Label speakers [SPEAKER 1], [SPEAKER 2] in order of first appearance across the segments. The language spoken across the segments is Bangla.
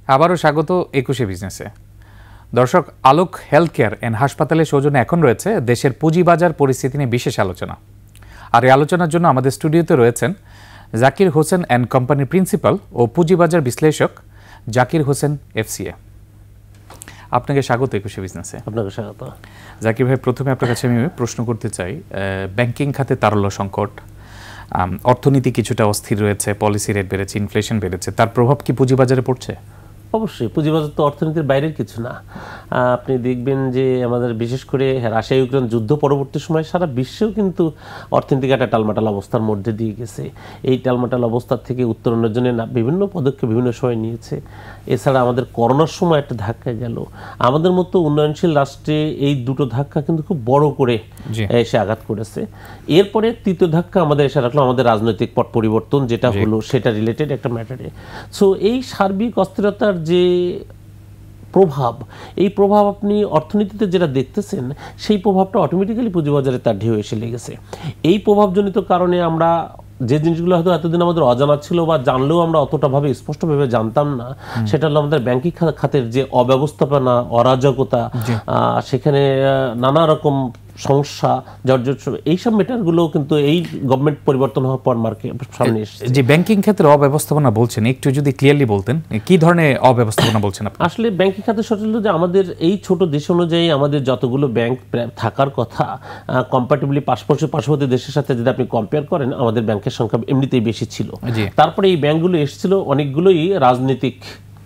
[SPEAKER 1] আবারও স্বাগত একুশে বিজনেসে। দর্শক, আলোক হেলথ কেয়ার অ্যান্ড হাসপাতালের সৌজন্যে এখন রয়েছে দেশের পুঁজিবাজার পরিস্থিতি নিয়ে বিশেষ আলোচনা। আর এই আলোচনার জন্য আমাদের স্টুডিওতে রয়েছেন জাকির হোসেন অ্যান্ড কোম্পানির প্রিন্সিপাল ও পুঁজিবাজার বিশ্লেষক জাকির হোসেন FCA। আপনাকে স্বাগত একুশে বিজনেসে।
[SPEAKER 2] আপনাকে স্বাগত।
[SPEAKER 1] জাকির ভাই, প্রথমে আপনার কাছে আমি প্রশ্ন করতে চাই, ব্যাংকিং খাতে তারল্য সংকট, অর্থনীতি কিছুটা অস্থির রয়েছে, পলিসি রেট বেড়েছে, ইনফ্লেশন বেড়েছে, তার প্রভাব কি পুঁজিবাজারে পড়ছে?
[SPEAKER 2] অবশ্যই, পুঁজিবাজার তো অর্থনীতির বাইরের কিছু না। আপনি দেখবেন যে আমাদের বিশেষ করে রাশিয়া ইউক্রেন যুদ্ধ পরবর্তী সময় সারা বিশ্বেও কিন্তু অর্থনৈতিক একটা টালমাটাল অবস্থার মধ্যে দিয়ে গেছে। এই টালমাটাল অবস্থার থেকে উত্তরণের জন্য বিভিন্ন পদক্ষেপ বিভিন্ন সময় নিয়েছে। এছাড়া আমাদের করোনার সময় একটা ধাক্কা গেল। আমাদের মতো উন্নয়নশীল রাষ্ট্রে এই দুটো ধাক্কা কিন্তু খুব বড় করে এসে আঘাত করেছে। এরপরে তৃতীয় ধাক্কা আমাদের এসে রাখলো আমাদের রাজনৈতিক পট পরিবর্তন, যেটা হলো সেটা রিলেটেড একটা ম্যাটারে। সো এই সার্বিক অস্থিরতার যে প্রভাব, এই প্রভাব আপনি অর্থনীতিতে যেটা দেখতেছেন, সেই প্রভাবটা অটোমেটিক্যালি পুঁজিবাজারে তার ঢেউ এসে লেগেছে। এই প্রভাবজনিত কারণে আমরা যে জিনিসগুলো হয়তো এতদিন আমাদের অজানা ছিল বা জানলেও আমরা অতটাভাবে স্পষ্টভাবে জানতাম না, সেটা হলো আমাদের ব্যাংকিং খাতের যে অব্যবস্থাপনা, অরাজকতা, সেখানে নানা রকম সমস্যা, এইসব ম্যাটারগুলো কিন্তু এই গভর্নমেন্ট পরিবর্তন হওয়ার পর মার্কেট সামনে এসেছে।
[SPEAKER 1] যে ব্যাংকিং ক্ষেত্রে অব্যবস্থাপনা বলছেন, একটু যদি ক্লিয়ারলি বলতেন কি ধরনের অব্যবস্থাপনা বলছেন আপনি?
[SPEAKER 2] আসলে ব্যাংকিং খাতের সচল যে আমাদের এই ছোট দেশ অনুযায়ী আমাদের যতগুলো ব্যাংক থাকার কথা, কম্পারেটিভলি পার্শ্ববর্তী দেশের সাথে যদি আপনি কম্পেয়ার করেন, আমাদের ব্যাংকের সংখ্যা এমনিতেই বেশি ছিল। তারপরে এই ব্যাংকগুলো এসেছিল অনেকগুলোই রাজনৈতিক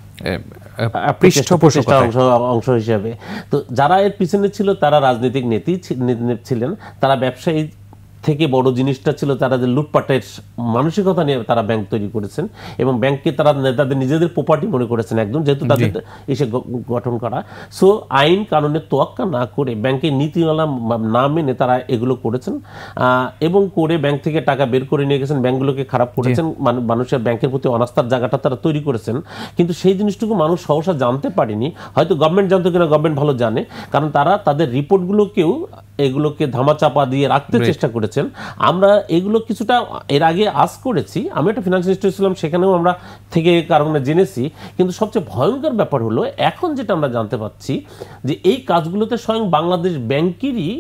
[SPEAKER 2] অংশ হিসেবে। তো যারা এর পিছনে ছিল তারা রাজনৈতিক নেতা ছিলেন, তারা ব্যবসায়ী থেকে বড় জিনিসটা ছিল তারা যে লুটপাটের মানসিকতা নিয়ে তারা ব্যাংক তৈরি করেছেন এবং ব্যাংককে তারা নেতাদের নিজেদের প্রপার্টি মনে করেছেন একদম, যেহেতু তাদের এসে গঠন করা। সো আইন কানুনের তোয়াক্কা না করে, ব্যাংকের নীতিমালা না মেনে তারা এগুলো করেছেন এবং করে ব্যাংক থেকে টাকা বের করে নিয়ে গেছেন, ব্যাংকগুলোকে খারাপ করেছেন, মানুষের ব্যাংকের প্রতি অনাস্থার জায়গাটা তারা তৈরি করেছেন। কিন্তু সেই জিনিসটুকু মানুষ সহসা জানতে পারেনি। হয়তো গভর্নমেন্ট জানতো কিনা, গভর্নমেন্ট ভালো জানে, কারণ তারা তাদের রিপোর্টগুলোকেও এগুলোকে ধামাচাপা দিয়ে রাখতে চেষ্টা করেছেন। আমরা এগুলো কিছুটা এর আগে আজ করেছি, আমি একটা ফিনান্সিয়াল ইনস্টিটিউট ছিলাম, সেখানেও আমরা থেকে কারণে জেনেছি। কিন্তু সবচেয়ে ভয়ঙ্কর ব্যাপার হলো এখন যেটা আমরা জানতে পাচ্ছি যে এই কাজগুলোতে স্বয়ং বাংলাদেশ ব্যাংকেরই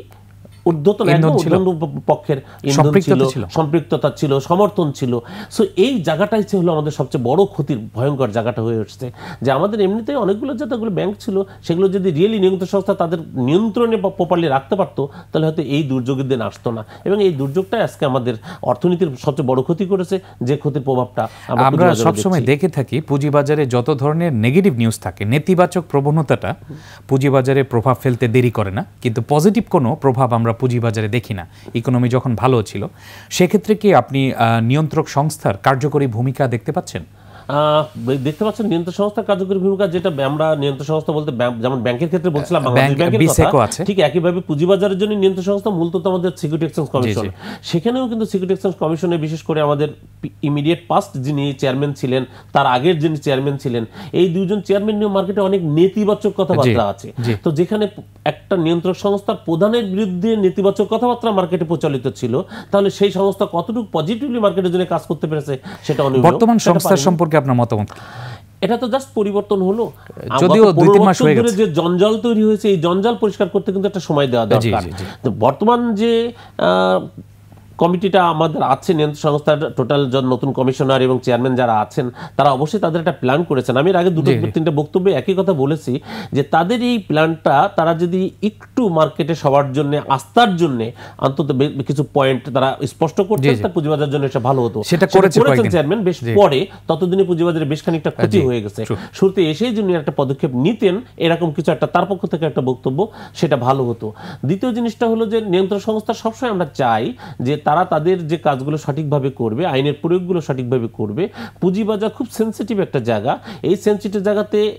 [SPEAKER 2] পক্ষের সম্পৃক্ততা ছিল, সমর্থন ছিল। সো এই জায়গাটাই হলো আমাদের সবচেয়ে বড় ক্ষতির ভয়ঙ্কর জায়গাটা হয়ে উঠছে, যে আমাদের এমনিতেই অনেকগুলো যতগুলো ব্যাংক ছিল, সেগুলো যদি রিয়েলি নিয়ন্ত্রণ সংস্থা তাদের নিয়ন্ত্রণে প্রপারলি রাখতে পারতো, তাহলে হয়তো এই দুর্যোগের দিন আসতো না। এবং এই দুর্যোগটাই আজকে আমাদের অর্থনীতির সবচেয়ে বড় ক্ষতি করেছে, যে ক্ষতির প্রভাবটা
[SPEAKER 1] আমরা সবসময় দেখে থাকি। পুঁজিবাজারে যত ধরনের নেগেটিভ নিউজ থাকে, নেতিবাচক প্রবণতাটা পুঁজিবাজারে প্রভাব ফেলতে দেরি করে না, কিন্তু পজিটিভ কোনো প্রভাব আমরা পুঁজিবাজারে দেখি না। ইকোনমি যখন ভালো ছিল, সেক্ষেত্রে কি আপনি নিয়ন্ত্রক সংস্থার কার্যকরী ভূমিকা দেখতে পাচ্ছেন?
[SPEAKER 2] দেখতে পাচ্ছেন নিয়ন্ত্রণ সংস্থার কার্যকরী ভূমিকা, যেটা আমরা নিয়ন্ত্রণ সংস্থা বলতে যেমন ব্যাংকের ক্ষেত্রে বলছিলাম, ঠিক একইভাবে পুঁজিবাজারের জন্য নিয়ন্ত্রণ সংস্থা মূলত আমাদের সিকিউরিটি এক্সচেঞ্জ কমিশন। সেখানেও কিন্তু সিকিউরিটি এক্সচেঞ্জ কমিশনে বিশেষ করে আমাদের ইমিডিয়েট পাস্ট যিনি চেয়ারম্যান ছিলেন, তার আগের যিনি চেয়ারম্যান ছিলেন, এই দুইজন চেয়ারম্যান নিয়ে মার্কেটে অনেক নেতিবাচক কথাবার্তা আছে। তো যেখানে একটা নিয়ন্ত্রক সংস্থার প্রধানের বিরুদ্ধে নেতিবাচক কথাবার্তা মার্কেটে প্রচলিত ছিল, তাহলে সেই সংস্থা কতটুকু পজিটিভলি মার্কেটের জন্য কাজ করতে পেরেছে সেটা
[SPEAKER 1] বর্তমান সংস্থা সম্পর্কে আপনার মতামত?
[SPEAKER 2] এটা তো জাস্ট পরিবর্তন হলো,
[SPEAKER 1] যদিও 2-3 মাস হয়ে গেছে।
[SPEAKER 2] যে জঞ্জাল তৈরি হয়েছে, এই জঞ্জাল পরিষ্কার করতে কিন্তু একটা সময় দেওয়া দরকার। তো বর্তমান যে কমিটিটা আমাদের আছে নিয়ন্ত্রণ সংস্থার, টোটাল নতুন কমিশনার এবং চেয়ারম্যান যারা আছেন, তারা অবশ্যই তাদের একটা প্ল্যান করেছেন। আমি এর আগে 2-3টা বক্তব্যে একই কথা বলেছি, যে তাদের এই প্ল্যানটা তারা যদি একটু মার্কেটে সবার জন্য আস্থার জন্য অন্তত কিছু পয়েন্ট তারা স্পষ্ট করতেন, তার পুঁজিবাজারের জন্য এটা ভালো হতো। সেটা করেছেন চেয়ারম্যান, বেশ পরে ততদিনে পুঁজিবাজারে বেশ খানিকটা ক্ষতি হয়ে গেছে। শুরুতে এসেই যদি একটা পদক্ষেপ নিতেন, এরকম কিছু একটা তার পক্ষ থেকে একটা বক্তব্য, সেটা ভালো হতো। দ্বিতীয় জিনিসটা হলো যে নিয়ন্ত্রণ সংস্থা সবসময় আমরা চাই যে তারা তাদের যে কাজগুলো সঠিকভাবে করবে, আইনের প্রয়োগগুলো সঠিকভাবে করবে। পুঁজিবাজার খুব সেন্সিটিভ একটা জায়গা, এই সেন্সিটিভ জায়গাতে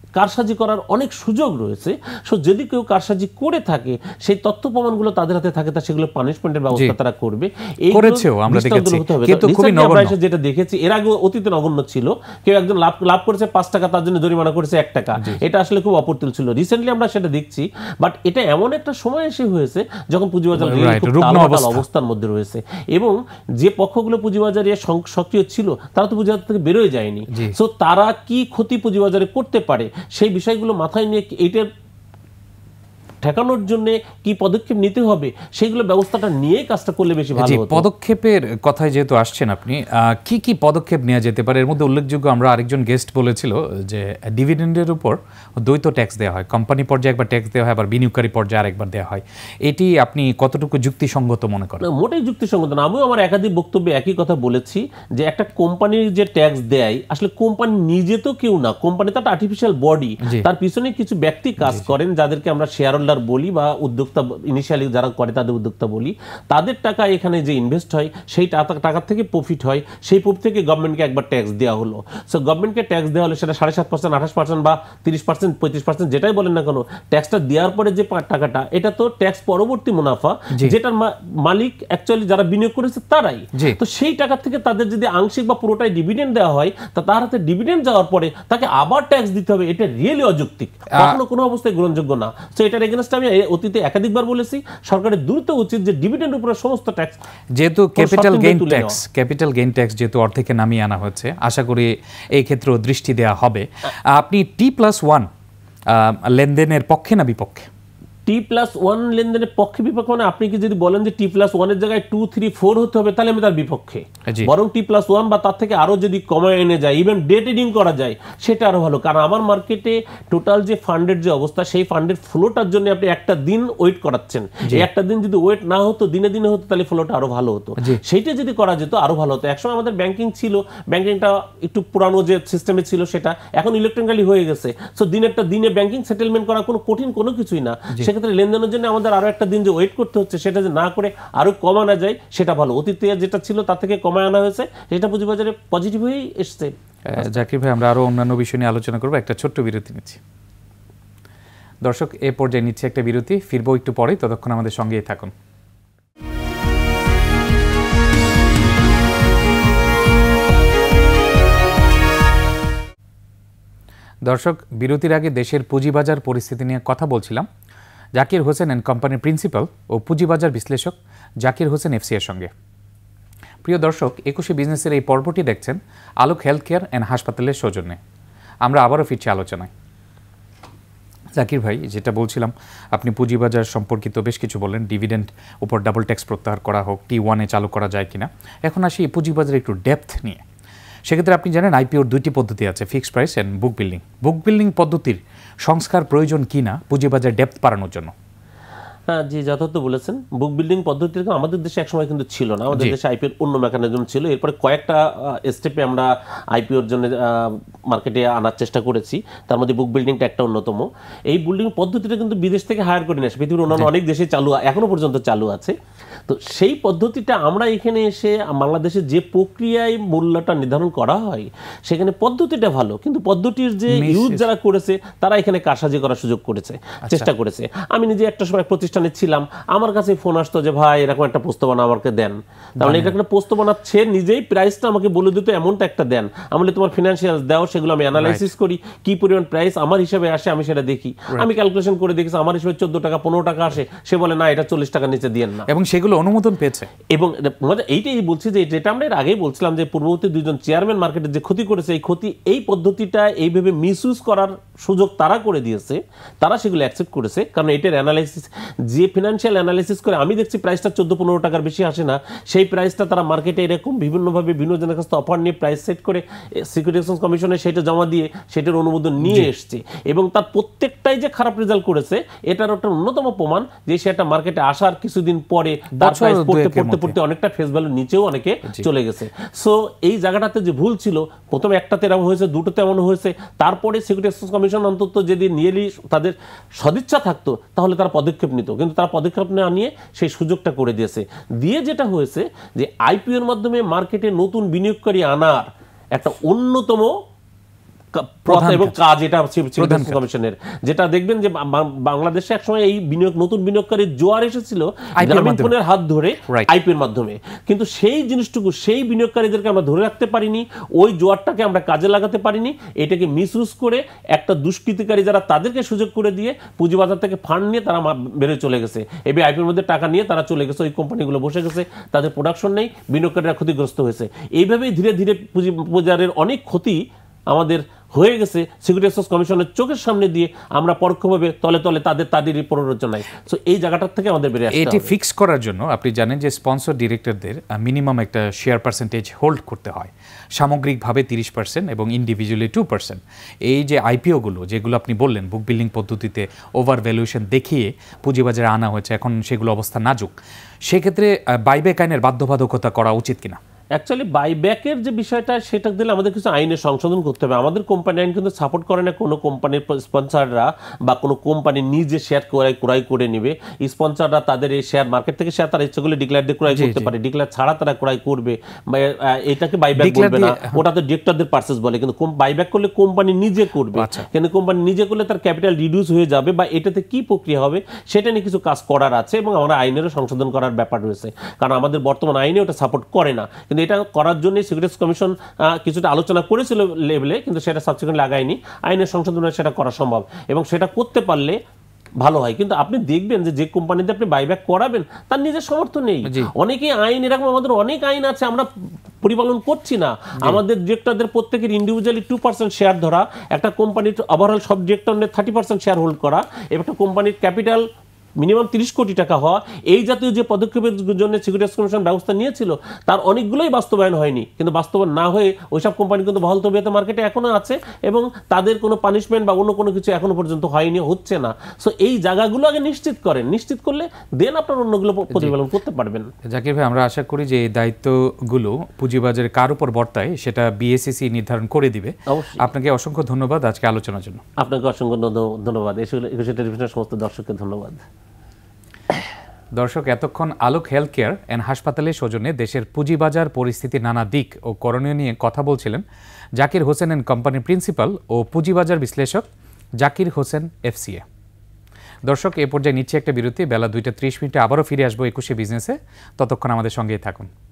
[SPEAKER 2] কারসাজি করার অনেক সুযোগ রয়েছে। সো যদি কেউ কারসাজি করে থাকে সেই তথ্য প্রমাণগুলো তাদের হাতে থাকে, তা সেগুলো পানিশমেন্টের ব্যবস্থা তারা করবে। যেটা দেখেছি এর আগে অতীতে নগণ্য ছিল, কেউ একজন লাভ করেছে 5 টাকা, তার জন্য জরিমানা করেছে 1 টাকা, এটা আসলে খুব অপরতুল ছিল। রিসেন্টলি আমরা সেটা দেখছি, বাট এটা এমন একটা সময় এসে হয়েছে যখন পুঁজিবাজার অবস্থার মধ্যে রয়েছে, এবং যে পক্ষগুলো পুঁজিবাজারে সক্রিয় ছিল তারা তো পুঁজিবাজার থেকে বেরোয় যায়নি। সো তারা কি ক্ষতি পুঁজিবাজারে করতে পারে সেই বিষয়গুলো মাথায় নিয়ে এইটার ঠেকানোর জন্য কি পদক্ষেপ নিতে হবে সেগুলো ব্যবস্থাটা নিয়ে কাজটা করলে বেশি ভালো হতো।
[SPEAKER 1] পদক্ষেপের কথায় যেহেতু আসছেন আপনি, কি কি পদক্ষেপ নেওয়া যেতে পারে? এর মধ্যে উল্লেখযোগ্য, আমরা আরেকজন গেস্ট বলেছিল যে ডিভিডেন্ডের উপর দ্বৈত ট্যাক্স দেওয়া হয়, কোম্পানি পর্যায়ে একবার ট্যাক্স দেওয়া হয়, আবার বিনিয়োগকারী পর্যায়ে আরেকবার দেওয়া হয়। এটি আপনি কতটুকু যুক্তিসঙ্গত মনে করেন?
[SPEAKER 2] মোটেই যুক্তিসঙ্গত না। আমিও আমার একাধিক বক্তব্যে একই কথা বলেছি যে একটা কোম্পানির যে ট্যাক্স দেয়, আসলে কোম্পানি নিজে তো কেউ না, কোম্পানি তো একটা আর্টিফিশিয়াল বডি, তার পিছনে কিছু ব্যক্তি কাজ করেন যাদেরকে আমরা শেয়ার হোল্ডার বলি বা উদ্যোক্তা, ইনিশিয়ালি যারা করে তাদের উদ্যোক্তা বলি। তাদের টাকা এখানে যে ইনভেস্ট হয় সেই টাকার থেকে প্রফিট হয়, সেই প্রফিট থেকে গভর্নমেন্টকে একবার ট্যাক্স দেওয়া হলো। সো গভর্নমেন্টকে ট্যাক্স দেওয়া হলে সেটা 7.5%, 28% বা 30%, 35% যেটাই বলেন না কেন, ট্যাক্সটা দেওয়ার পরে যে টাকাটা, এটা তো ট্যাক্স পরবর্তী মুনাফা, যেটার মালিক অ্যাকচুয়ালি যারা বিনিয়োগ করেছে তারাই। তো সেই টাকা থেকে তাদের যদি আংশিক বা পুরোটাই ডিভিডেন্ড দেওয়া হয়, তা তার হাতে ডিভিডেন্ড যাওয়ার পরে তাকে আবার ট্যাক্স দিতে হবে, এটা রিয়েলি অযৌক্তিক, কখনো কোনো অবস্থায় গ্রহণযোগ্য না। সো এটার এগেইনস্টে আমি অতীতে একাধিকবার বলেছি, সরকারের দ্রুত উচিত যে ডিভিডেন্ড উপরে সমস্ত ট্যাক্স,
[SPEAKER 1] যেহেতু ক্যাপিটাল গেইন ট্যাক্স যেহেতু অর্ধেকে নামিয়ে আনা হচ্ছে, আশা করি এই ক্ষেত্রে দৃষ্টি দেওয়া হবে। আপনি T+1 লেনদেনের পক্ষে না বিপক্ষে?
[SPEAKER 2] T+1 লেনদেনের পক্ষে বিপক্ষে মানে আপনি কি যদি বলেন যে T+1 এর জায়গায় 2, 3, 4 হতে হবে, তাহলে আমি তার বিপক্ষে। বরং T+1 বা তার থেকে আরো যদি কমায় এনে যায়, ইভেন ডে ট্রেডিং করা যায়, সেটা আরো ভালো। কারণ আমার মার্কেটে টোটাল যে ফান্ডের যে অবস্থা, সেই ফান্ডের ফ্লোটার জন্য আপনি একটা দিন ওয়েট করাচ্ছেন। এই একটা দিন যদি ওয়েট না হতো, দিনে দিনে হতো, তাহলে ফ্লোটা আরো ভালো হতো। সেইটা যদি করা যেত আরো ভালো হতো। একসময় আমাদের ব্যাংকিং ছিল, ব্যাংকিংটা একটু পুরানো যে সিস্টেমে ছিল সেটা এখন ইলেকট্রনিক্যালি হয়ে গেছে। সো দিনেরটা দিনে ব্যাংকিং সেটেলমেন্ট করা কোনো কঠিন কোনো কিছুই না। সেক্ষেত্রে লেনদেনের জন্য আমাদের আরো একটা দিন যে ওয়েট করতে হচ্ছে, সেটা যে না করে আরো কমানো যায় সেটা ভালো। অতীতে যেটা ছিল তার থেকে কমায় আনা হয়েছে, সেটা পুঁজিবাজারে পজিটিভ হয়েই এসছে।
[SPEAKER 1] জাকির ভাই, আমরা আরো অন্যান্য বিষয় নিয়ে আলোচনা করবো, একটা ছোট্ট বিরতি নিচ্ছি। দর্শক, এ পর্যায়ে নিচ্ছে একটা বিরতি, ফিরবো একটু পরে, ততক্ষণ আমাদের সঙ্গেই থাকুন। দর্শক, বিরতির আগে দেশের পুঁজিবাজার পরিস্থিতি নিয়ে কথা বলছিলাম জাকির হোসেন অ্যান্ড কোম্পানির প্রিন্সিপাল ও পুঁজিবাজার বিশ্লেষক জাকির হোসেন এফসি এর সঙ্গে। প্রিয় দর্শক, একুশে বিজনেসের এই পর্বটি দেখছেন আলোক হেলথ কেয়ার অ্যান্ড হাসপাতালের সৌজন্যে। আমরা আবারও ফিরছি আলোচনায়। জাকির ভাই, যেটা বলছিলাম, আপনি পুঁজিবাজার সম্পর্কিত বেশ কিছু বললেন, ডিভিডেন্ড উপর ডাবল ট্যাক্স প্রত্যাহার করা হোক, T1 চালু করা যায় কিনা। এখন আসি পুঁজিবাজারে একটু ডেপথ নিয়ে। সেক্ষেত্রে আপনি জানেন আইপিওর 2টি পদ্ধতি আছে, fixed price and book building. Book building পদ্ধতির সংস্কার প্রয়োজন কিনা পুঁজিবাজার ডেপথ বাড়ানোর জন্য?
[SPEAKER 2] হ্যাঁ জি, যথার্থ বলেছেন। বুক বিল্ডিং পদ্ধতিটা আমাদের দেশে একসময় কিন্তু ছিল না। আমাদের দেশে আইপিওর অন্য মেকানিজম ছিল। এরপরে কয়েকটা স্টেপে আমরা আইপিওর জন্য মার্কেটে আনার চেষ্টা করেছি, তার মধ্যে বুক বিল্ডিংটা একটা অন্যতম। এই বিল্ডিং পদ্ধতিটা কিন্তু বিদেশ থেকে হায়ার করে নিয়ে আসে, পৃথিবীর অন্যান্য অনেক দেশে চালু, এখনো পর্যন্ত চালু আছে। তো সেই পদ্ধতিটা আমরা এখানে এসে বাংলাদেশে যে প্রক্রিয়ায় মূল্যটা নির্ধারণ করা হয়, সেখানে পদ্ধতিটা ভালো, কিন্তু পদ্ধতির যে ইউজ যারা করেছে তারা এখানে কারসাজি করার সুযোগ করেছে, চেষ্টা করেছে। আমি নিজে একটা সময় প্রতিষ্ঠানে ছিলাম, আমার কাছে ফোন আসতো যে ভাই এরকম একটা প্রস্তাবনা আমাকে দেন। তাহলে এটা একটা প্রস্তাবনা, সে নিজেই প্রাইসটা আমাকে বলে দিত, এমনটা একটা দেন। আমি তোমার ফিনান্সিয়াল দাও, সেগুলো আমি অ্যানালাইসিস করি, কি পরিমাণ প্রাইস আমার হিসাবে আসে আমি সেটা দেখি। আমি ক্যালকুলেশন করে দেখেছি আমার হিসাবে 14 টাকা 15 টাকা আসে, সে বলে না এটা 40 টাকার নিচে দিয়েন না,
[SPEAKER 1] এবং সেগুলো অনুমোদন পেয়েছে।
[SPEAKER 2] এবং এইটাই বলছি যে যেটা আমরা এর আগেই বলছিলাম যে পূর্ববর্তী দুইজন চেয়ারম্যান মার্কেটে যে ক্ষতি করেছে, এই ক্ষতি এই পদ্ধতিটা এইভাবে মিসইউজ করার সুযোগ তারা করে দিয়েছে, তারা সেগুলো অ্যাকসেপ্ট করেছে। কারণ এটার অ্যানালাইসিস, যে ফিনান্সিয়াল অ্যানালাইসিস করে আমি দেখছি প্রাইসটা 14-15 টাকার বেশি আসে না, সেই প্রাইসটা তারা মার্কেটে এরকম বিভিন্নভাবে বিনোজনের কাছে অফার নিয়ে প্রাইস সেট করে সিকিউরিটি এক্সচেঞ্জ কমিশনে সেটা জমা দিয়ে সেটার অনুমোদন নিয়ে এসছে, এবং তার প্রত্যেকটাই যে খারাপ রেজাল্ট করেছে এটার একটা অন্যতম প্রমাণ যে সেটা মার্কেটে আসার কিছুদিন পরে তার প্রাইস পড়তে অনেকটা ফেস ভ্যালু নিচেও অনেকে চলে গেছে। সো এই জায়গাটাতে যে ভুল ছিল, প্রথমে একটাতে এমন হয়েছে, দুটোতে এমন হয়েছে, তারপরে সিকিউরিটি এক্সচেঞ্জ কমিশন অন্তত যদি নিয়েলি তাদের সদিচ্ছা থাকতো তাহলে তারা পদক্ষেপ নিত, কিন্তু তারা পদক্ষেপ না নিয়ে সেই সুযোগটা করে দিয়েছে। দিয়ে যেটা হয়েছে যে আইপিওর মাধ্যমে মার্কেটে নতুন বিনিয়োগকারী আনার একটা অন্যতম এবং কাজ, এটা কমিশনের। যেটা দেখবেন যে বাংলাদেশে একসময় এই নতুন বিনিয়োগকারীর জোয়ার এসেছিল গ্রামীণ ফোনের হাত ধরে আইপির মাধ্যমে, কিন্তু সেই জিনিসটুকু সেই বিনিয়োগকারীদেরকে আমরা ধরে রাখতে পারিনি, ওই জোয়ারটাকে আমরা কাজে লাগাতে পারিনি। এটাকে মিসইউজ করে একটা দুষ্কৃতিকারী যারা তাদেরকে সুযোগ করে দিয়ে পুঁজিবাজার থেকে ফান্ড নিয়ে তারা বেরিয়ে চলে গেছে, এবার আইপির মধ্যে টাকা নিয়ে তারা চলে গেছে, ওই কোম্পানিগুলো বসে গেছে, তাদের প্রোডাকশন নেই, বিনিয়োগকারীরা ক্ষতিগ্রস্ত হয়েছে। এইভাবেই ধীরে ধীরে পুঁজিবাজারের অনেক ক্ষতি আমাদের হয়ে গেছে সিকিউরিটি এক্সচেঞ্জ কমিশনের চোখের সামনে দিয়ে আমরা পরোক্ষভাবে তলে তলে তাদেরই প্ররোচনায়। সো এই জায়গাটা থেকে আমাদের বেরিয়ে আসতে হবে।
[SPEAKER 1] এটি ফিক্স করার জন্য আপনি জানেন যে স্পন্সর ডিরেক্টরদের মিনিমাম একটা শেয়ার পার্সেন্টেজ হোল্ড করতে হয়, সামগ্রিকভাবে 30% এবং ইন্ডিভিজুয়ালি 2%। এই যে আইপিওগুলো যেগুলো আপনি বললেন বুক বিল্ডিং পদ্ধতিতে ওভার ভ্যালুয়েশন দেখিয়ে পুঁজিবাজারে আনা হয়েছে, এখন সেগুলো অবস্থা নাজুক, সেক্ষেত্রে বাইব্যাক আইনের বাধ্যবাধকতা করা উচিত কিনা?
[SPEAKER 2] অ্যাকচুয়ালি বাইব্যাকের যে বিষয়টা, সেটা দিলে আমাদের কিছু আইনে সংশোধন করতে হবে। আমাদের কোম্পানি আইন কিন্তু সাপোর্ট করে না কোনো কোম্পানির স্পন্সররা বা কোনো কোম্পানি নিজে শেয়ার ক্রয় করে নেবে। স্পন্সররা তাদের এই শেয়ার মার্কেট থেকে শেয়ার তারা ইচ্ছে করলে ডিক্লেয়ার দিয়ে ক্রয় করতে পারে, ডিক্লেয়ার ছাড়া তারা ক্রয় করবে, এটাকে বাইব্যাক বলবে না, ওটা তো ডিরেক্টরদের পারচেজ বলে। কিন্তু বাইব্যাক করলে কোম্পানি নিজে করবে, কিন্তু কোম্পানি নিজে করলে তার ক্যাপিটাল রিডিউস হয়ে যাবে, বা এটাতে কি প্রক্রিয়া হবে সেটা নিয়ে কিছু কাজ করার আছে, এবং আমরা আইনেরও সংশোধন করার ব্যাপার রয়েছে, কারণ আমাদের বর্তমান আইনে ওটা সাপোর্ট করে না। কিন্তু এটা করার জন্য সিকিউরিটি কমিশন কিছুটা আলোচনা করেছিল লেভেলে, কিন্তু সেটা সাবসিকুয়েন্ট লাগায়নি। আইনের সংশোধনে সেটা করা সম্ভব, এবং সেটা করতে পারলে ভালো হয়। কিন্তু আপনি দেখবেন যে কোম্পানিতে আপনি বাইব্যাক করাবেন তার নিজের সামর্থ্য নেই। অনেকেই আইন এরকম, আমাদের অনেক আইন আছে, আমরা পরিপালন করছি না। আমাদের ডিরেক্টরদের প্রত্যেকের ইন্ডিভিজুয়ালি 2% শেয়ার ধরা, একটা কোম্পানির ওভারঅল সব ডিরেক্টরের 30% শেয়ার হোল্ড করা, এবং একটা কোম্পানির ক্যাপিটাল মিনিমাম 30 কোটি টাকা হওয়া, এই জাতীয় যে পদক্ষেপের জন্য সিকিউরিটি কমিশন ব্যবস্থা নিয়েছিল তার অনেকগুলোই বাস্তবায়ন হয়নি। কিন্তু বাস্তবায়ন না হয়ে ওইসব কোম্পানি কিন্তু বহাল তবিয়তে মার্কেটে এখনো আছে, এবং তাদের কোনো পানিশমেন্ট বা অন্য কোনো কিছু এখনো পর্যন্ত হয়নি, হচ্ছে না। সো এই জায়গাগুলো আগে নিশ্চিত করেন, নিশ্চিত করলে দেন আপনার অন্যগুলো প্রতিপালন করতে পারবেন।
[SPEAKER 1] জাকির ভাই, আমরা আশা করি যে এই দায়িত্বগুলো পুঁজিবাজারে কার উপর বর্তায় সেটা বিএসইসি নির্ধারণ করে দিবে। আপনাকে অসংখ্য ধন্যবাদ আজকে আলোচনার জন্য।
[SPEAKER 2] আপনাকে অসংখ্য ধন্যবাদ। একুশে টেলিভিশনের সমস্ত দর্শককে ধন্যবাদ।
[SPEAKER 1] দর্শক, এতক্ষণ আলোক হেলথ কেয়ার অ্যান্ড হাসপাতালের সৌজন্যে দেশের পুঁজিবাজার পরিস্থিতির নানা দিক ও করণীয় নিয়ে কথা বলছিলেন জাকির হোসেন অ্যান্ড কোম্পানির প্রিন্সিপাল ও পুঁজিবাজার বিশ্লেষক জাকির হোসেন FCA। দর্শক, এ পর্যায়ে নিচ্ছে একটা বিরতি। বেলা 2টা 30 মিনিটে আবারও ফিরে আসবো একুশে বিজনেসে। ততক্ষণ আমাদের সঙ্গেই থাকুন।